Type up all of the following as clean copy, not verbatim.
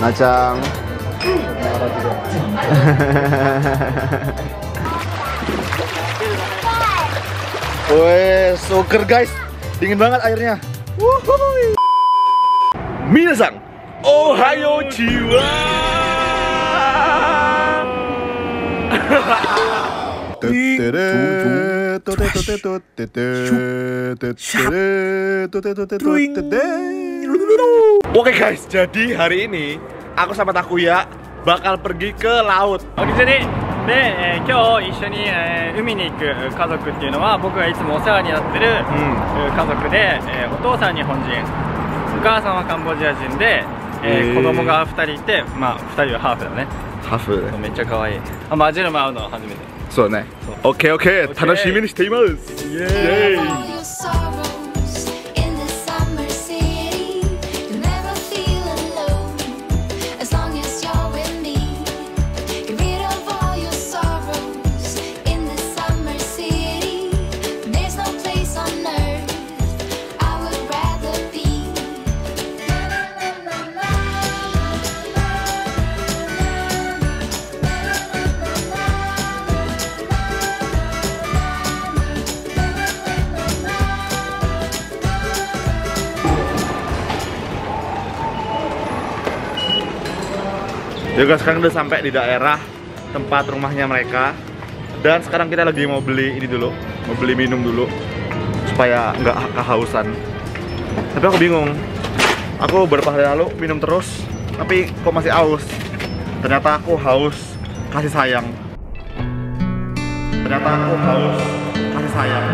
Acang. Wih, seger guys. Dingin banget airnya. Wuhui. Minasan, ohayo jiwa. Oke guys, jadi hari ini aku sama Takuya bakal pergi ke laut. Oke, jadi で、今日一緒に、海に行く家族っていうのは僕がいつもお世話になってる、家族で、お父さん日本人、お母さんはカンボジア人で、子供が2人いて、まあ2人はハーフだね。 ハーフめっちゃ可愛い。あ、マジルも会うのは初めて。 そうね。オッケーオッケー、楽しみにしています。イエーイ。Juga sekarang udah sampai di daerah tempat rumahnya mereka. Dan sekarang kita lagi mau beli ini dulu, mau beli minum dulu supaya nggak kehausan. Tapi aku bingung. Aku beberapa hari lalu minum terus, tapi kok masih haus. Ternyata aku haus kasih sayang. Ternyata aku haus kasih sayang.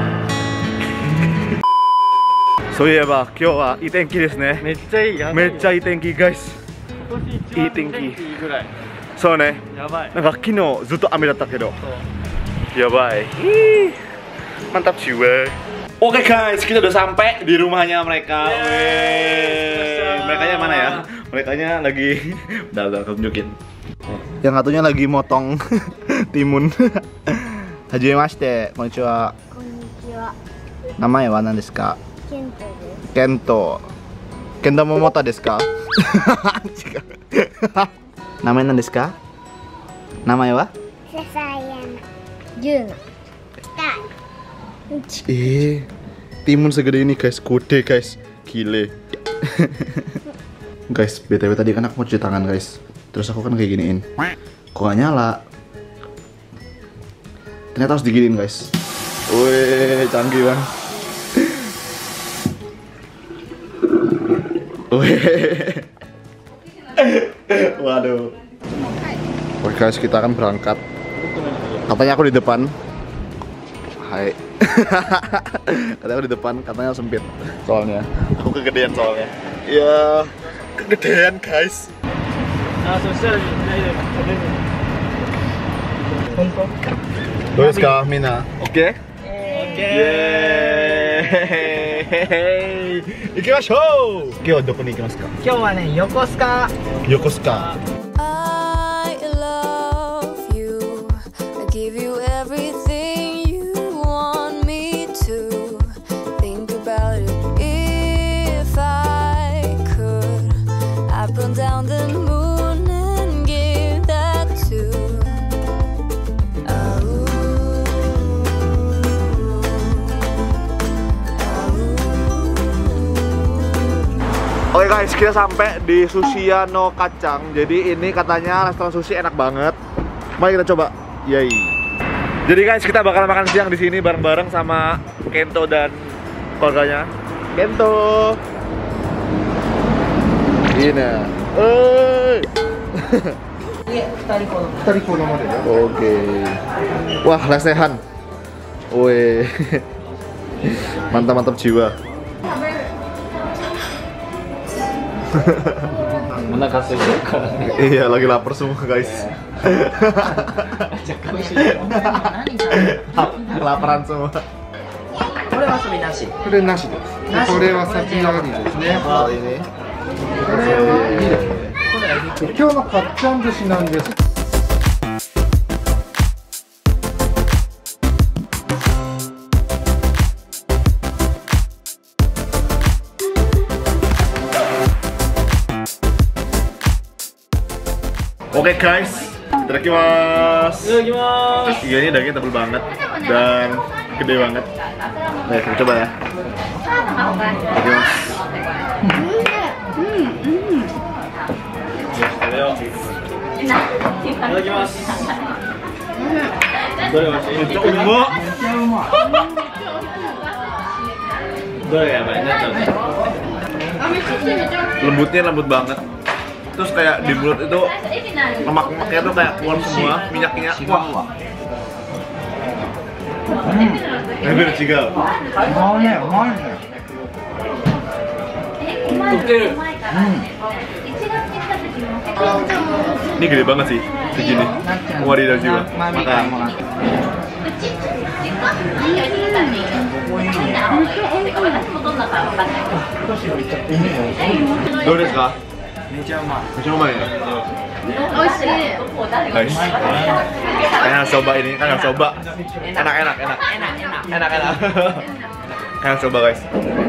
So yeah, ba, kyou wa ii tenki desu ne. めっちゃいい。 めっちゃいい天気 guys。いい天気。そうね。 やばい。 なんか昨日ずっと雨だったけど。やばい。Mantap jiwa. Oke guys, kita udah sampai di rumahnya mereka. Merekanya mana ya? Merekanya lagi udah aku tunjukin. Yang satunya lagi motong timun. Hajimemashite, konnichiwa. Konnichiwa. Namae wa nan desu ka? Kento desu. Kento. Kento Momota desu ka? Namae nan desu ka? Namae wa? Sasayama. Juna. Timun segede ini guys, gede guys, gile. Guys, BTW tadi kan aku mau cuci tangan guys. Terus aku kan kayak giniin. Kok gak nyala? Ternyata harus diginiin guys. Wih, canggih banget. Waduh. Oke guys, kita akan berangkat. Katanya aku di depan. Hai. Katanya aku di depan, katanya sempit. Soalnya aku kegedean soalnya. Ya, kegedean guys. Ah, sosial. Terus kah Mina? Oke? Oke. Ikimashou!今日はどこに行きますか? 今日はね、横須賀。 横須賀。 I love you. I give you everything you want me to. Think about it. If I could, I'd burn down the moon and give that to. Oke guys, kita sampai di Sushiya no Kacang. Jadi ini katanya restoran sushi enak banget. Mari kita coba. Yay. Jadi guys, kita bakal makan siang di sini bareng-bareng sama Kento dan keluarganya. Kento. Ini. Oke. Wah, lesehan. Wih. Mantap-mantap jiwa. Iya, lagi lapar semua guys. Kelaparan semua. Ini. Oke guys, itadakimasu. Iya, ini dagingnya tebal banget dan gede banget. Nih, kita coba ya. Lembutnya lembut banget. Terus kayak di mulut itu lemak-lemaknya tuh kayak keluar semua, minyaknya. Wah. Hampir cigal. Ini gede banget sih, segini. Wadidaw jiwa. Makan.どうですか? めっちゃうまいya? Guys, kalian harus coba ini, kalian harus coba. Enak. Kalian harus coba guys.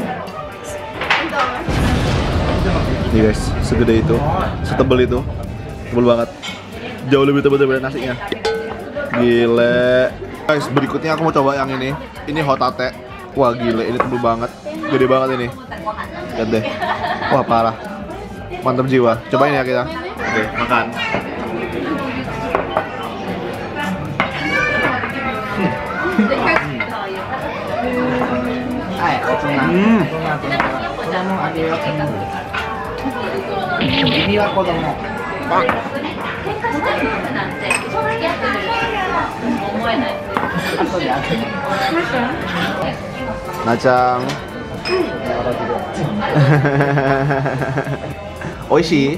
Nih guys, segede itu, setebel itu, tebel banget. Jauh lebih tebel daripada nasinya. Gile. Guys, berikutnya aku mau coba yang ini. Ini hotate. Wah gile, ini tebel banget, gede banget ini. Lihat deh. Wah parah. Mantap jiwa. Cobain ya kita. Oke, makan. Macam Oishii.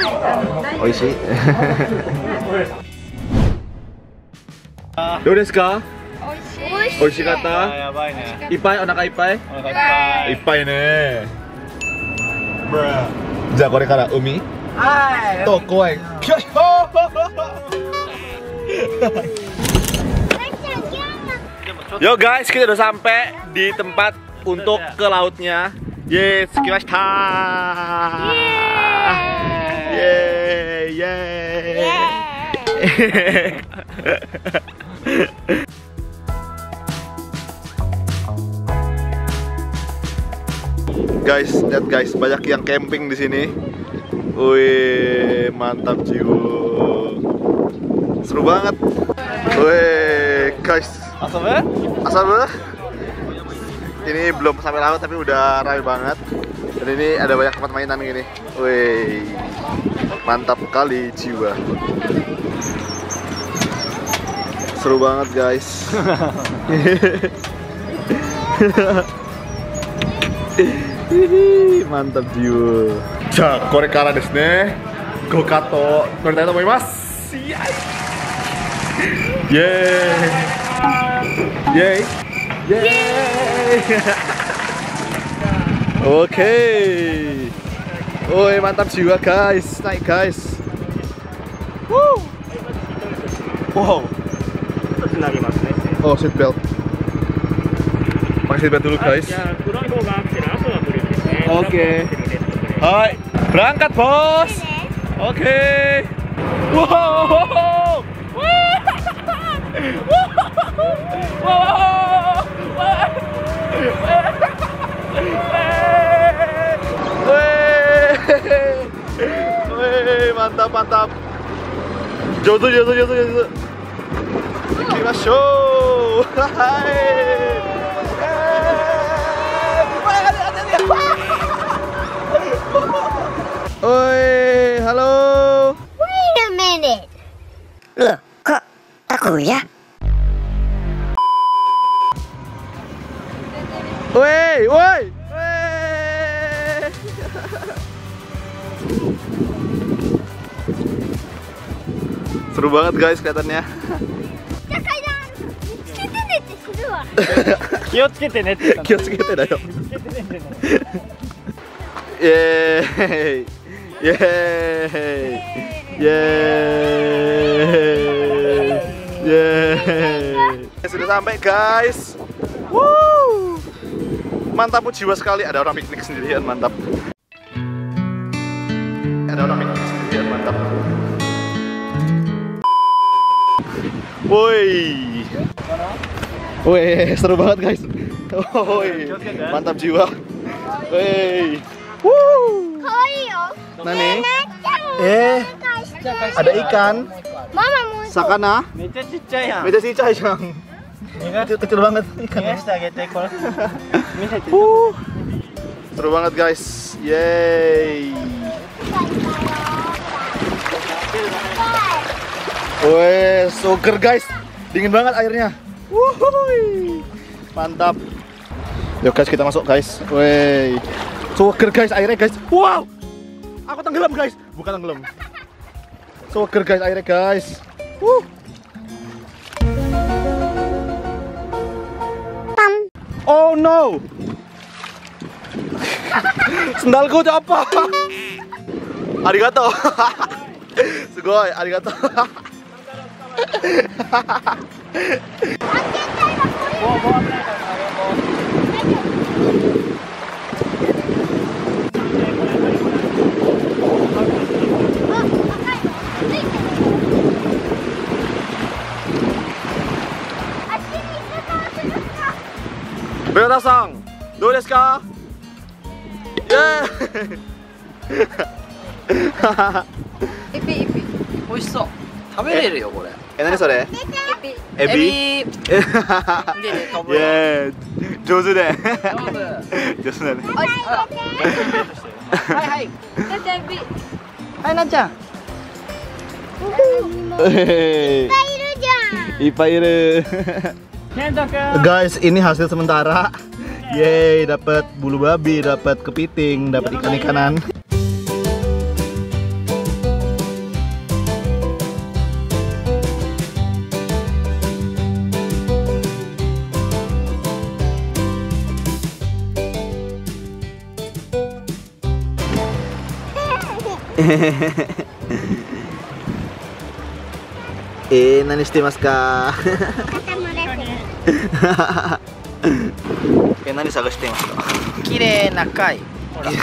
どうですか? Oishikata? Ippai, onaka ippai? Ippai ne. Ja, kore kara umi? To, koi. Yo guys, kita udah sampai di tempat untuk ke lautnya. Yes, kimashita. Yeay. Guys, lihat guys, banyak yang camping di sini. Wih, mantap jiwa. Seru banget. Wih, guys. Asabe? Ini belum sampai laut tapi udah ramai banget. Dan ini ada banyak tempat mainan gini. Wih, mantap kali jiwa. Seru banget guys. Mantap jiwa. Ja, korekara desu ne. Gokato noritai to omoimasu. Yeay. Yeay. Yeay. Oke. Woi, mantap jiwa guys. Naik guys. Woo. Wow. Oh, seat belt. Pakai seat belt dulu guys. Oke. Hai, berangkat bos. Oke. Wow. Mantap. Jozo. Ikimashou. Oi, halo. Wait a minute. Loh, kok aku ya? Woi. Seru banget guys kelihatannya. Kiyotsukete neって気をつけてだよ。イエーイ。イエーイ。イエーイ。Sudah sampai guys. Woo. Mantap jiwa sekali, ada orang piknik sendirian, mantap. Ada orang piknik sendirian, mantap. Woi. Woi, seru banget guys. Woi, mantap jiwa. Woi. Woo. Nani? Ada ikan. Mama mau. Sakana. Mecha ciccai ya. Mecha ciccai yang. Kecil banget ikannya. Seru banget guys. Yeay. Woi, seger guys. Dingin banget airnya. Wuhui. Mantap. Yuk guys, kita masuk guys. Woi. Seger guys airnya guys. Wow. Aku tenggelam guys. Bukan tenggelam. Seger guys airnya guys. Oh no. Sendalku itu apa? Arigato. Sugoi, arigato. Berasa-sang, do desu ka? Yeah. エビエビ美味しそう食べれるよこれ何それ？エビ？ で飛ぶよ Yeah. 上手で。 上手上手だね。 はいはいなっちゃんエビはいなっちゃんいっぱいいる。Guys, ini hasil sementara. Yeay, dapat bulu babi, dapat kepiting, dapat ikan-ikanan. Nani shitemasu ka? Nani sagashite imasu ka? 綺麗な貝ほら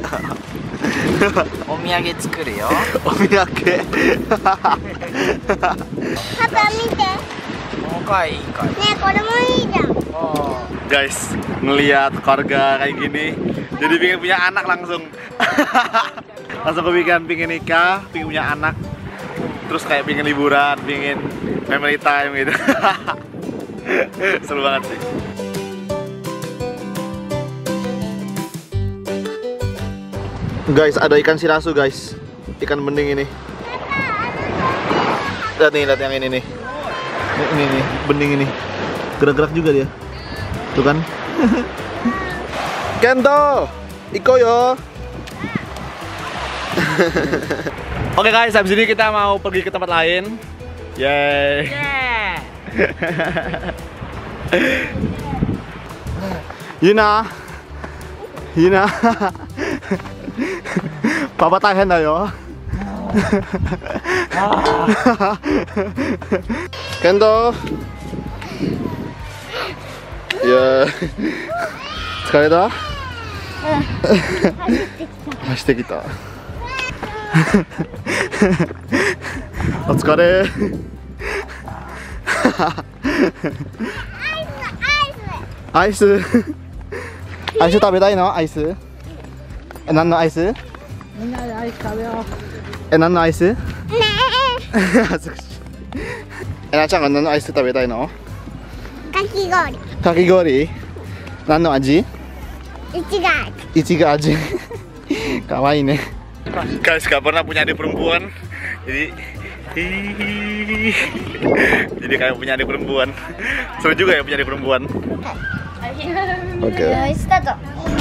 お土産作るよお土産。 パパ見て。 この貝いい貝ねえ、これもいいじゃん。 Guys, ngelihat keluarga kayak gini, jadi pengen punya anak langsung. Langsung kepikiran pengen nikah, pengen punya anak. Terus kayak pengen liburan, pengen family time gitu. Seru banget sih. Guys, ada ikan shirasu guys. Ikan bening ini. Lihat nih, lihat yang ini nih. Ini nih, bening ini. Gerak-gerak juga dia. Tuh kan. Kento, iko yo. Oke guys, habis ini kita mau pergi ke tempat lain. Yeay. Yuna. Yuna. Papa tahan dah yo. Kento. Ya. Sekali dah. Hashite kita. Otsukare. Ice. Ice 食べたいの？アイス？何のアイス？みんなでアイス食べよう。何のアイス？ねえ。恥ずかしい。なちゃんが何のアイス食べたいの？ かき氷。 かき氷？何の味？ いちご味。 いちご味。かわいいね。Guys, gak pernah punya adik perempuan, jadi kayak punya adik perempuan. Seru juga ya punya adik perempuan. Oke. Start.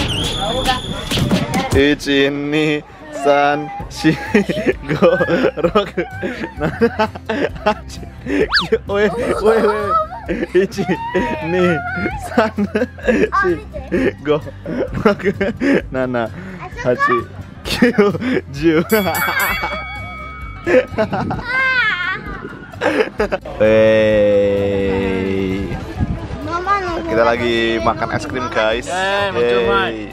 1、2、3、4、5、6、7、8、9、おいおいおい。1、2、3、4、5、6、7、8、9、10. Kita lagi makan es krim guys. Yeay.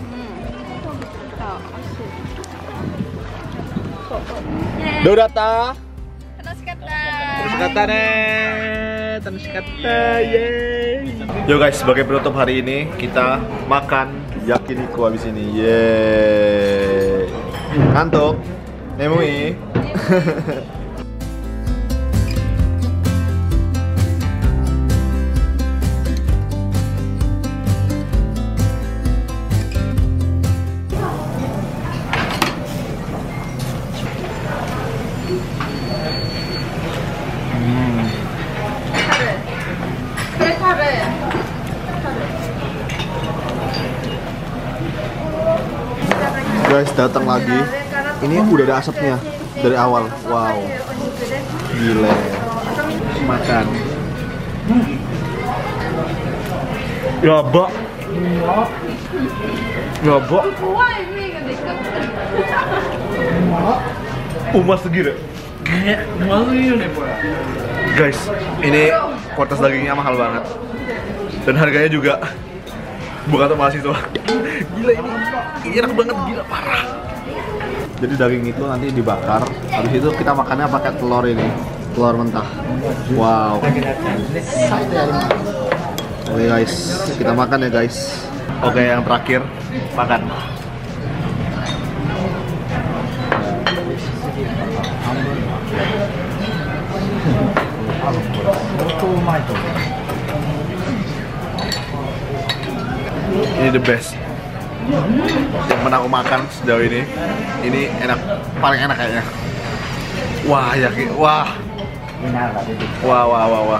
Dorata. 楽しかった楽しかったね。 Yo guys, sebagai penutup hari ini kita makan yakiniku habis ini. Yeay. Ngantuk. Nemui. Guys, datang lagi. Ini udah ada asapnya dari awal. Wow. Gila. Makan. Yabak. Yabak. Umas segini. Guys, ini kuartas dagingnya mahal banget. Dan harganya juga bukan untuk mahasiswa. Gila ini enak banget, gila parah. Jadi daging itu nanti dibakar, habis itu kita makannya pakai telur ini, telur mentah. Wow. Oke guys, kita makan ya guys. Oke, yang terakhir makan. Ini the best yang pernah aku makan sejauh ini. Ini enak, paling enak kayaknya. Wah, yakin, wah. Wah.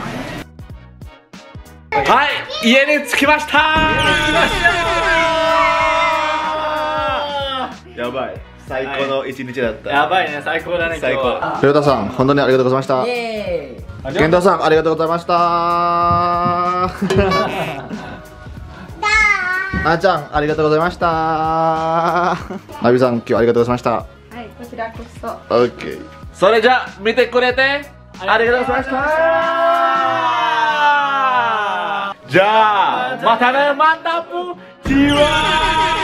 Hai, ie ni tsukimashita. Yabai. 最高の一日だった。 やばいね、最高だね、今日は。 りょうたさん、本当にありがとうございました。健太さん、ありがとうございました。なあちゃん、ありがとうございました。なびさん、今日ありがとうございました。 はい、こちらこそ。 オッケー。それじゃあ、見てくれてありがとうございました。じゃあ、またね、マンタップ、チワー